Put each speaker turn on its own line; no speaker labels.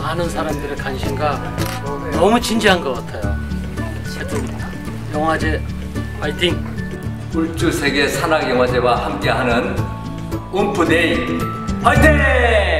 많은 사람들의 관심과 너무 진지한 것 같아요. 하여튼 영화제 화이팅!
울주세계 산악영화제와 함께하는 움프데이 화이팅!